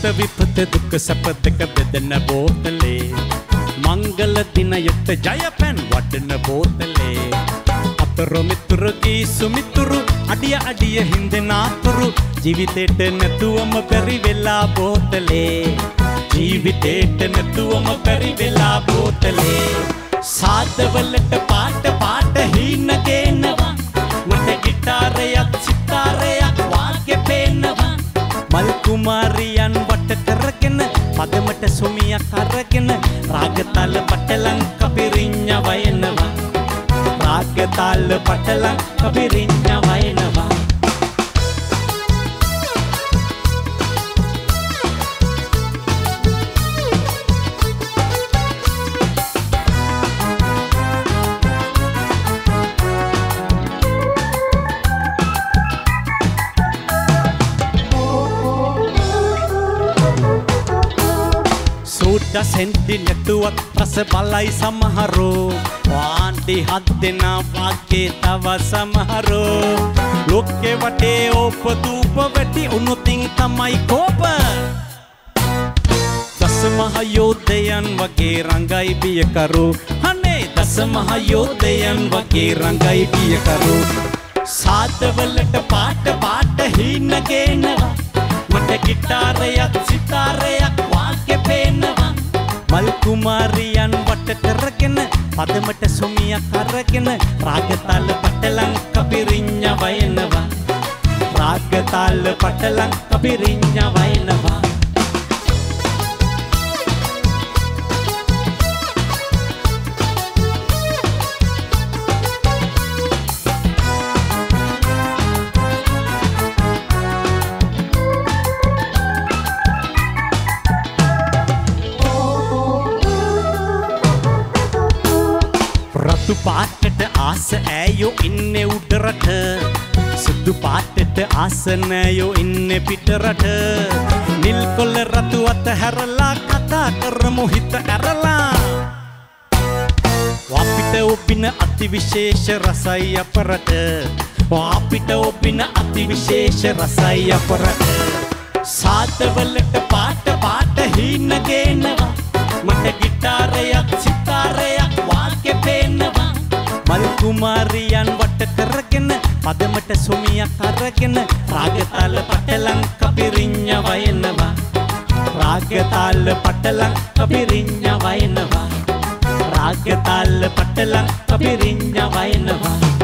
සුඛ විපත දුක් සැප දෙක බෙදෙන බෝතලේ මංගල දිනයට ජයපැන් වඩන බෝතලේ අතර මිතුරු කීසු මිතුරු අඩිය අඩිය හින්දනාතුරු ජීවිතේට නැතුවම බැරි වෙලා බෝතලේ ජීවිතේට නැතුවම බැරි වෙලා බෝතලේ සාදවලට පාට පාට හීන ගේනවා මට ගිටාරයක් සිතාරයක් වාගේ පේනවා මල් කුමාරියන් වට කරගෙන පදමට සොමියක් අරගෙන රාගතාල පටලං කපිරිඤ්ඤ වයනවා රාගතාල පටලං කපිරිඤ්ඤ වයනවා සූට සෙන්ටි නැතුවත් රස බලයි සමහරෝ වාන්ටි හත් දෙනා වාගේ තව සමහරෝ ලෝකේ වටේ ඕපදූප වැටි උනුතින් තමයි කෝප දස මහ යෝධයන් වගේ රංගයි බියකරු අනේ දස මහ යෝධයන් වගේ රංගයි බියකරු සාදවලට පාට පාට හීන ගේනවා මට ගිටාරයක් සිතාරයක් වාගේ පේනවා මල් කුමාරියන් වට කරගෙන පදමට සොමියක් අරගෙන රාගතාල පටලං කපිරිඤ්ඤ වයනවා රාගතාල පටලං කපිරිඤ්ඤ වයනවා රතු පාටට ආස ඈයෝ ඉන්නේ උඩරට සුදු පාටට ආස නෑයෝ ඉන්නේ පිටරට නිල් කොළ රතු අත හැරලා කතා කරමු හිත ඇරලා අපිට ඔබින අතිවිශේෂ රසයි අපරට අපිට ඔබින අතිවිශේෂ රසයි අපරට සාදවලට පාට පාට හීන ගේනවා මට ගිටාරයක් සිතාරයක් වාගේ පේනවා මල් කුමාරියන් වට කරගෙන පදමට සොමියක් අරගෙන රාගතාල පටලං කපිරිඤ්ඤ වයනවා රාගතාල පටලං කපිරිඤ්ඤ වයනවා රාගතාල පටලං කපිරිඤ්ඤ වයනවා